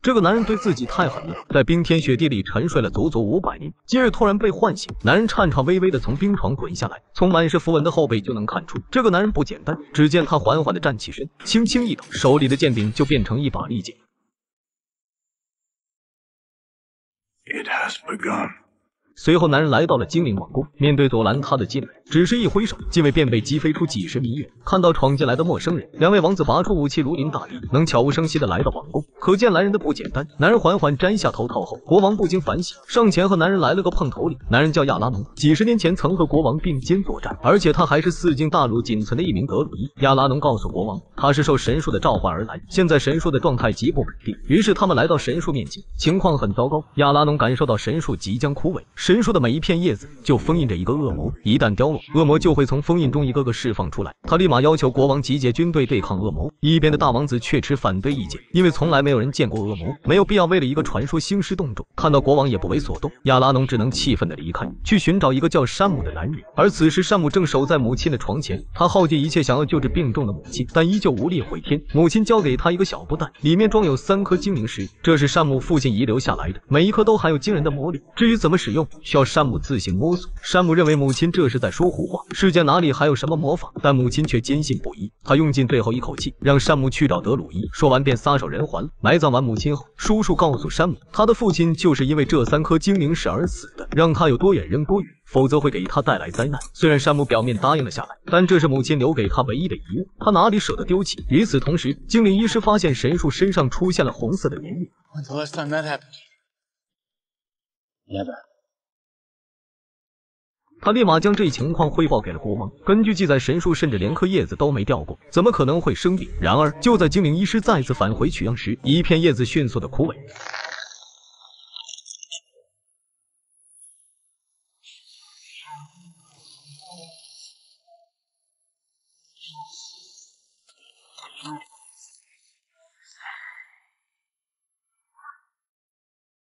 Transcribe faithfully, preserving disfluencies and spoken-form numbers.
这个男人对自己太狠了，在冰天雪地里沉睡了足足五百年，今日突然被唤醒。男人颤颤巍巍地从冰床滚下来，从满是符文的后背就能看出这个男人不简单。只见他缓缓地站起身，轻轻一抖，手里的剑柄就变成一把利剑。 It has begun. 随后，男人来到了精灵王宫，面对阻拦他的禁卫，只是一挥手，禁卫便被击飞出几十米远。看到闯进来的陌生人，两位王子拔出武器，如临大敌，能悄无声息地来到王宫，可见来人的不简单。男人缓缓摘下头套后，国王不禁反省，上前和男人来了个碰头礼。男人叫亚拉农，几十年前曾和国王并肩作战，而且他还是四境大陆仅存的一名德鲁伊。亚拉农告诉国王，他是受神树的召唤而来，现在神树的状态极不稳定。于是他们来到神树面前，情况很糟糕。亚拉农感受到神树即将枯萎。神树的每一片叶子就封印着一个恶魔，一旦凋落，恶魔就会从封印中一个个释放出来。他立马要求国王集结军队对抗恶魔。一边的大王子却持反对意见，因为从来没有人见过恶魔，没有必要为了一个传说兴师动众。看到国王也不为所动，亚拉农只能气愤地离开，去寻找一个叫山姆的男人。而此时山姆正守在母亲的床前，他耗尽一切想要救治病重的母亲，但依旧无力回天。母亲交给他一个小布袋，里面装有三颗精灵石，这是山姆父亲遗留下来的，每一颗都含有惊人的魔力。至于怎么使用，需要山姆自行摸索。山姆认为母亲这是在说胡话，世间哪里还有什么魔法？但母亲却坚信不疑。他用尽最后一口气，让山姆去找德鲁伊，说完便撒手人寰。埋葬完母亲后，叔叔告诉山姆，他的父亲就是因为这三颗精灵石而死的，让他有多远扔多远，否则会给他带来灾难。虽然山姆表面答应了下来，但这是母亲留给他唯一的遗物，他哪里舍得丢弃？与此同时，精灵医师发现神树身上出现了红色的粘液。 When's the last time that happened? Never. 他立马将这一情况汇报给了国王。根据记载，神树甚至连颗叶子都没掉过，怎么可能会生病？然而，就在精灵医师再次返回取样时，一片叶子迅速的枯萎。